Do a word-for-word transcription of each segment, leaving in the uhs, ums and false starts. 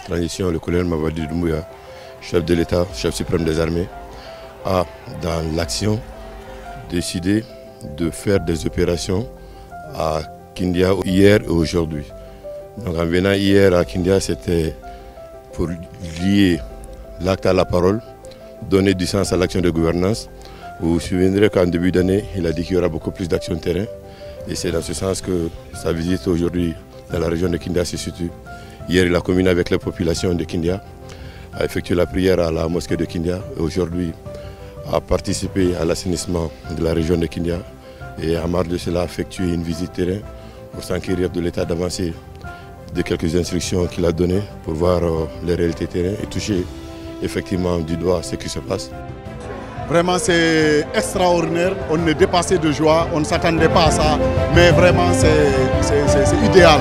transition, le colonel Mamadi Doumbouya, chef de l'État, chef suprême des armées, a, dans l'action, décidé de faire des opérations à Kindia hier et aujourd'hui. Donc en venant hier à Kindia, c'était pour lier l'acte à la parole, donner du sens à l'action de gouvernance. Vous vous souviendrez qu'en début d'année, il a dit qu'il y aura beaucoup plus d'actions de terrain. Et c'est dans ce sens que sa visite aujourd'hui dans la région de Kindia se situe. Hier, il a communié avec les populations de Kindia, a effectué la prière à la mosquée de Kindia et aujourd'hui a participé à l'assainissement de la région de Kindia et en marge de cela a effectué une visite terrain pour s'enquérir de l'état d'avancée de quelques instructions qu'il a données pour voir euh, les réalités terrain et toucher effectivement du doigt ce qui se passe. Vraiment c'est extraordinaire, on est dépassé de joie, on ne s'attendait pas à ça, mais vraiment c'est idéal.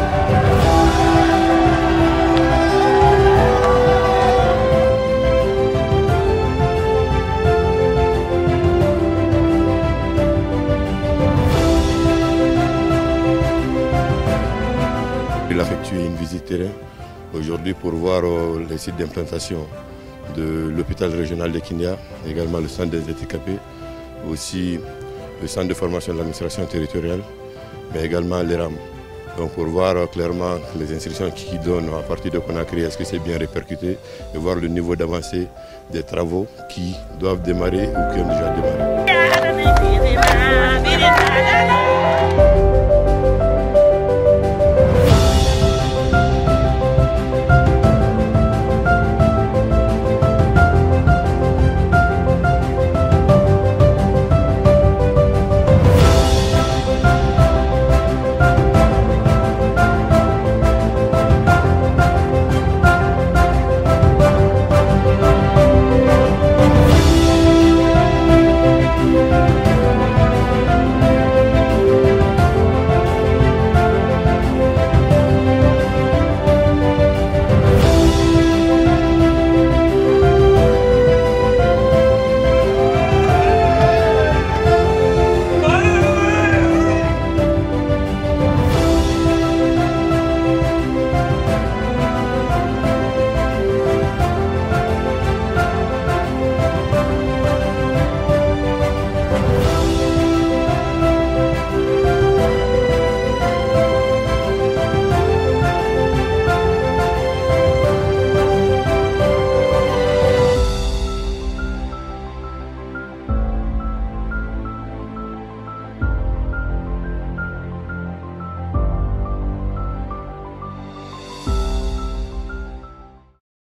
Il a effectué une visite terrain aujourd'hui pour voir euh, les sites d'implantation de l'hôpital régional de Kindia, également le centre des handicapés, aussi le centre de formation de l'administration territoriale, mais également l'E R A M. Donc pour voir euh, clairement les instructions qui donnent à partir de Conakry, est-ce que c'est bien répercuté, et voir le niveau d'avancée des travaux qui doivent démarrer ou qui ont déjà démarré.